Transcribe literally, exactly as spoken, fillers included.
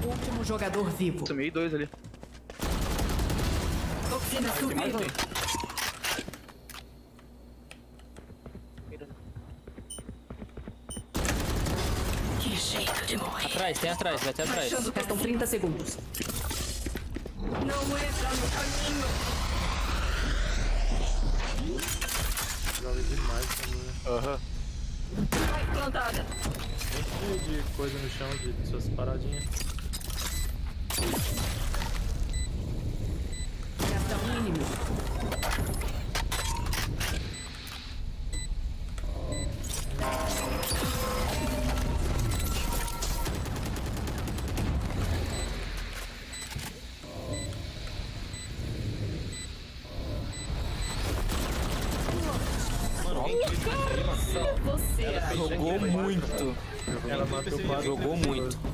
Último jogador vivo. Sumei dois ali. Toxina subindo. Que jeito de morrer. Atrás, tem atrás, vai até atrás. Restam trinta segundos. Não entra no caminho. Joga demais também. Aham. Vai plantada. Cheio de coisa no chão, de suas paradinhas. Resta um inimigo. Nossa, Você. jogou muito. Ela matou quatro Jogou pessoas. muito.